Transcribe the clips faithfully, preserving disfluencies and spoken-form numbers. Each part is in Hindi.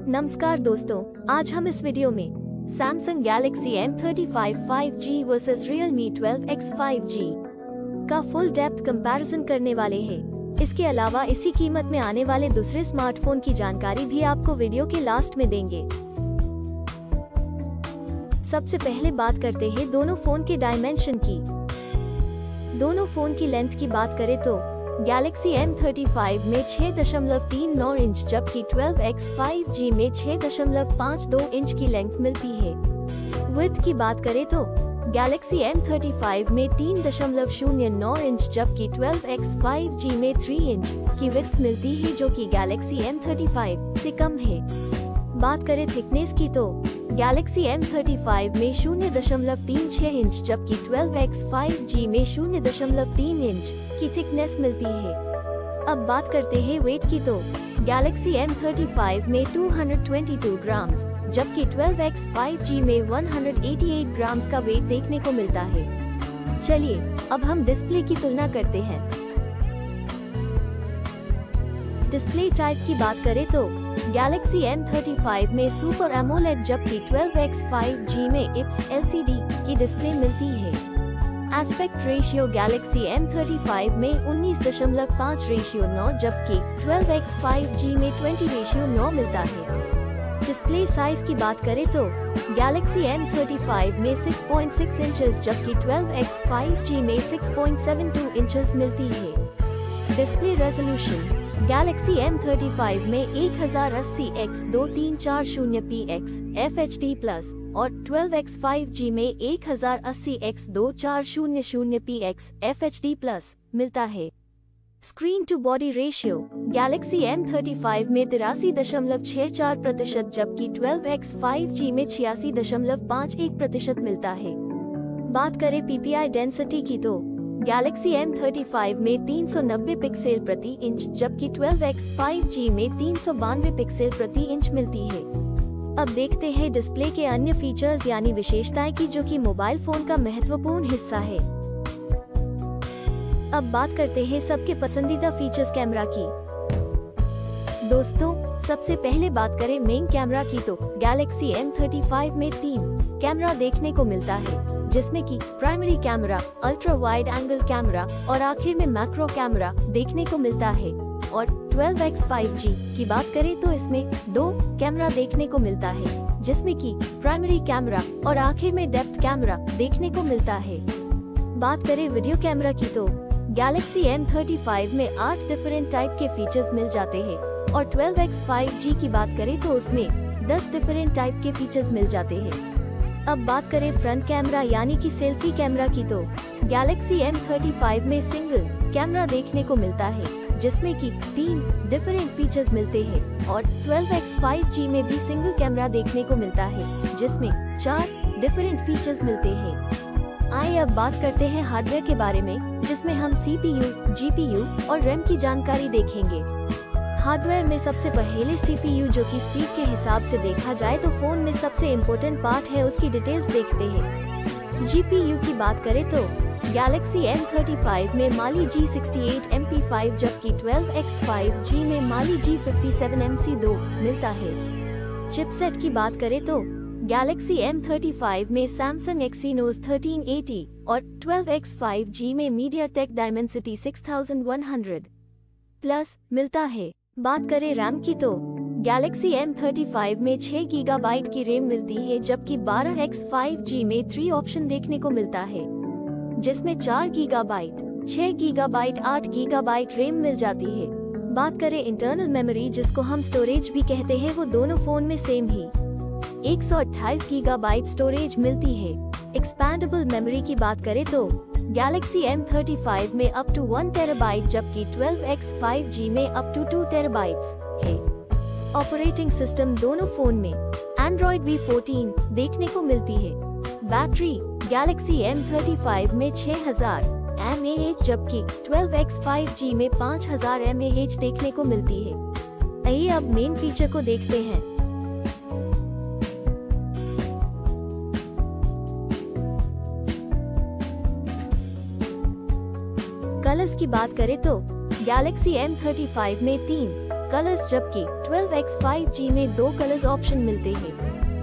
नमस्कार दोस्तों, आज हम इस वीडियो में Samsung Galaxy M thirty five five G versus Realme twelve X five G का फुल डेप्थ कंपैरिजन करने वाले हैं। इसके अलावा इसी कीमत में आने वाले दूसरे स्मार्टफोन की जानकारी भी आपको वीडियो के लास्ट में देंगे। सबसे पहले बात करते हैं दोनों फोन के डायमेंशन की। दोनों फोन की लेंथ की बात करें तो Galaxy M थर्टी फाइव में छह दशमलव तीन नौ इंच जबकि ट्वेल्व एक्स फाइव जी में छह दशमलव पाँच दो इंच की लेंथ मिलती है। विड्थ की बात करें तो Galaxy M थर्टी फाइव में तीन दशमलव शून्य नौ इंच जबकि ट्वेल्व एक्स फाइव जी में तीन इंच की विड्थ मिलती है, जो कि Galaxy M थर्टी फाइव से कम है। बात करें थिकनेस की तो Galaxy M थर्टी फाइव में शून्य दशमलव तीन छह इंच जबकि ट्वेल्व एक्स फाइव जी में शून्य दशमलव तीन इंच की थिकनेस मिलती है। अब बात करते हैं वेट की तो Galaxy M थर्टी फाइव में दो सौ बाईस ग्राम जबकि ट्वेल्व एक्स फाइव जी में एक सौ अट्ठासी ग्राम का वेट देखने को मिलता है। चलिए अब हम डिस्प्ले की तुलना करते हैं। डिस्प्ले टाइप की बात करें तो Galaxy M थर्टी फाइव में सुपर एमोलेड जबकि ट्वेल्व एक्स फाइव जी में I P S L C D की डिस्प्ले मिलती है। Aspect ratio Galaxy M thirty five में उन्नीस दशमलव पाँच रेशियो नौ जबकि ट्वेल्व एक्स फाइव जी में बीस रेशियो नौ मिलता है। डिस्प्ले साइज की बात करें तो Galaxy M थर्टी फाइव में छह पॉइंट छह इंचेस जबकि ट्वेल्व एक्स फाइव जी में छह पॉइंट सात दो इंचेस मिलती है। Display resolution Galaxy M thirty five में एक हज़ार अस्सी एक्स दो तीन चार शून्य P X F H D plus और ट्वेल्व एक्स फाइव जी में एक हज़ार अस्सी एक्स दो चार शून्य शून्य P X F H D plus मिलता है। Screen to body ratio Galaxy M thirty five में तिरासी दशमलव छह चार प्रतिशत जबकि ट्वेल्व एक्स फाइव जी में छियासी दशमलव पाँच एक प्रतिशत मिलता है। बात करें P P I डेंसिटी की तो Galaxy M थर्टी फाइव में तीन सौ नब्बे पिक्सल प्रति इंच जबकि ट्वेल्व एक्स फाइव जी में तीन सौ बानवे पिक्सल प्रति इंच मिलती है। अब देखते हैं डिस्प्ले के अन्य फीचर्स यानी विशेषताएं की, जो कि मोबाइल फोन का महत्वपूर्ण हिस्सा है। अब बात करते हैं सबके पसंदीदा फीचर्स कैमरा की। दोस्तों सबसे पहले बात करें मेन कैमरा की तो Galaxy M थर्टी फाइव में तीन कैमरा देखने को मिलता है, जिसमें कि primary camera, ultra wide angle camera और आखिर में मैक्रो कैमरा देखने को मिलता है। और ट्वेल्व एक्स फाइव जी की बात करें तो इसमें दो कैमरा देखने को मिलता है, जिसमें कि प्राइमरी कैमरा और आखिर में डेप्थ कैमरा देखने को मिलता है। बात करें वीडियो कैमरा की तो Galaxy M थर्टी फाइव में आठ डिफरेंट टाइप के फीचर्स मिल जाते हैं और ट्वेल्व एक्स फाइव जी की बात करें तो उसमें दस डिफरेंट टाइप के फीचर्स मिल जाते हैं। अब बात करें फ्रंट कैमरा यानी कि सेल्फी कैमरा की तो Galaxy M थर्टी फाइव में सिंगल कैमरा देखने को मिलता है, जिसमें कि तीन डिफरेंट फीचर्स मिलते हैं और ट्वेल्व एक्स फाइव जी में भी सिंगल कैमरा देखने को मिलता है, जिसमें चार डिफरेंट फीचर्स मिलते हैं। आइए अब बात करते हैं हार्डवेयर के बारे में, जिसमें हम C P U, G P U और रैम की जानकारी देखेंगे। हार्डवेयर में सबसे पहले C P U, जो कि स्पीड के हिसाब से देखा जाए तो फोन में सबसे इम्पोर्टेंट पार्ट है, उसकी डिटेल्स देखते हैं। G P U की बात करें तो Galaxy M थर्टी फाइव में Mali G sixty eight M P five जबकि ट्वेल्व एक्स फाइव जी में Mali G fifty seven M C two मिलता है। चिपसेट की बात करें तो Galaxy M थर्टी फाइव में Samsung Exynos थर्टीन एटी और ट्वेल्व एक्स फाइव जी में MediaTek Dimensity six thousand one hundred plus मिलता है। बात करें रैम की तो Galaxy M थर्टी फाइव में छह गीगाबाइट की रैम मिलती है जबकि ट्वेल्व एक्स फाइव जी में थ्री ऑप्शन देखने को मिलता है, जिसमें चार गीगाबाइट, छह गीगाबाइट, आठ गीगाबाइट रैम मिल जाती है। बात करें इंटरनल मेमोरी, जिसको हम स्टोरेज भी कहते हैं, वो दोनों फोन में सेम ही एक सौ अट्ठाईस गीगाबाइट स्टोरेज मिलती है। एक्सपैंडेबल मेमोरी की बात करें तो Galaxy M थर्टी फाइव में अप टू वन टेराबाइट जबकि ट्वेल्व एक्स फाइव जी में अप टू टू टेराबाइट्स है। ऑपरेटिंग सिस्टम दोनों फोन में Android V फोर्टीन देखने को मिलती है। Battery Galaxy M thirty five में छह हज़ार एम ए एच जबकि ट्वेल्व एक्स फाइव जी में पाँच हज़ार एम ए एच देखने को मिलती है। आइए अब मेन फीचर को देखते हैं। कलर्स की बात करें तो Galaxy M थर्टी फाइव में तीन कलर्स, जबकि ट्वेल्व एक्स फाइव जी में दो कलर्स ऑप्शन मिलते हैं।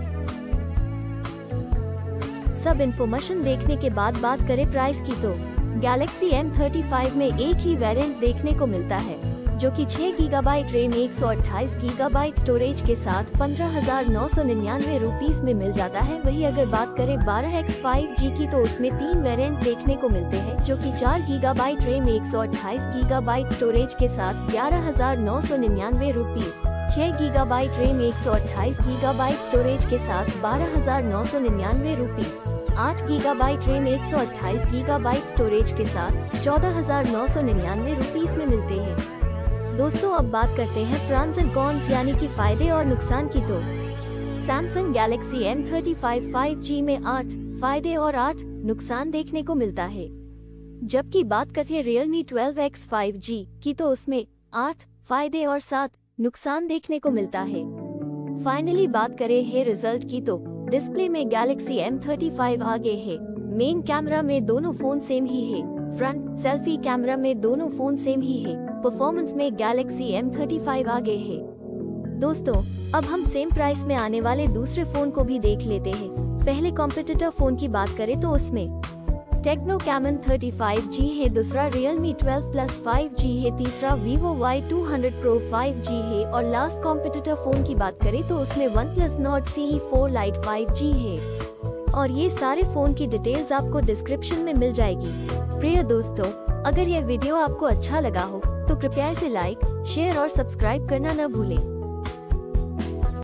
सब इन्फॉर्मेशन देखने के बाद बात करें प्राइस की तो गैलेक्सी एम थर्टी फाइव में एक ही वेरिएंट देखने को मिलता है, जो कि छह गीगाबाइट रैम एक सौ अट्ठाईस गीगाबाइट स्टोरेज के साथ पंद्रह हजार नौ सौ निन्यानवे रुपीस में मिल जाता है। वही अगर बात करें बारह एक्स फाइव जी की तो उसमें तीन वेरिएंट देखने को मिलते हैं, जो कि चार गीगाबाइट रैम एक सौ अट्ठाईस गीगाबाइट स्टोरेज के साथ ग्यारह हजार नौ सौ निन्यानवे रुपीस, छह गीगाबाइट रैम एक सौ अट्ठाईस गीगाबाइट स्टोरेज के साथ बारह हजार नौ सौ निन्यानवे रुपीस, आठ गीगाबाइट रैम एक सौ अट्ठाईस गीगाबाइट स्टोरेज के साथ चौदह हजार नौ सौ निन्यानवे रुपीस में मिलते हैं। दोस्तों अब बात करते हैं प्रॉन्स एंड कॉन्स यानी कि फायदे और नुकसान की तो Samsung Galaxy M thirty five five G में आठ फायदे और आठ नुकसान देखने को मिलता है, जबकि बात करें Realme twelve X five G की तो उसमें आठ फायदे और सात नुकसान देखने को मिलता है। फाइनली बात करें है रिजल्ट की तो डिस्प्ले में गैलेक्सी एम थर्टी फाइव आगे है, मेन कैमरा में दोनों फोन सेम ही है, फ्रंट सेल्फी कैमरा में दोनों फोन सेम ही है, परफॉर्मेंस में गैलेक्सी एम थर्टी फाइव आगे है। दोस्तों अब हम सेम प्राइस में आने वाले दूसरे फोन को भी देख लेते हैं। पहले कॉम्पिटिटर फोन की बात करें तो उसमें Tecno Camon thirty five G है, दूसरा Realme twelve plus five G है, तीसरा Vivo Y two hundred pro five G है और लास्ट कॉम्पिटिटर फोन की बात करें तो उसमें OnePlus Nord C E four lite five G है। और ये सारे फोन की डिटेल्स आपको डिस्क्रिप्शन में मिल जाएगी। प्रिय दोस्तों, अगर यह वीडियो आपको अच्छा लगा हो तो कृपया इसे लाइक, शेयर और सब्सक्राइब करना न भूलें।